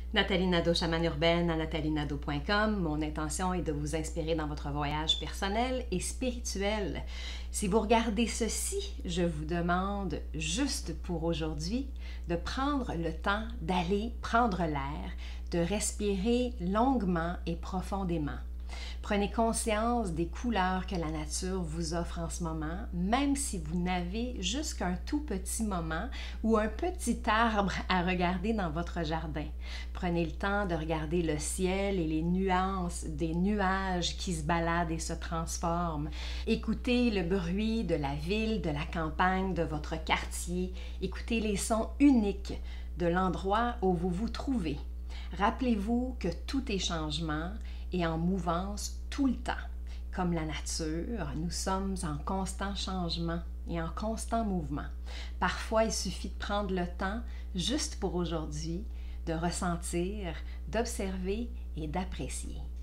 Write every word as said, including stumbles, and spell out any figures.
Nathalie Nadeau, chamane urbaine à nathalie nadeau point com. Mon intention est de vous inspirer dans votre voyage personnel et spirituel. Si vous regardez ceci, je vous demande, juste pour aujourd'hui, de prendre le temps d'aller prendre l'air, de respirer longuement et profondément. Prenez conscience des couleurs que la nature vous offre en ce moment, même si vous n'avez juste qu'un tout petit moment ou un petit arbre à regarder dans votre jardin. Prenez le temps de regarder le ciel et les nuances des nuages qui se baladent et se transforment. Écoutez le bruit de la ville, de la campagne, de votre quartier. Écoutez les sons uniques de l'endroit où vous vous trouvez. Rappelez-vous que tout est changement et en mouvance tout le temps. Comme la nature, nous sommes en constant changement et en constant mouvement. Parfois, il suffit de prendre le temps, juste pour aujourd'hui, de ressentir, d'observer et d'apprécier.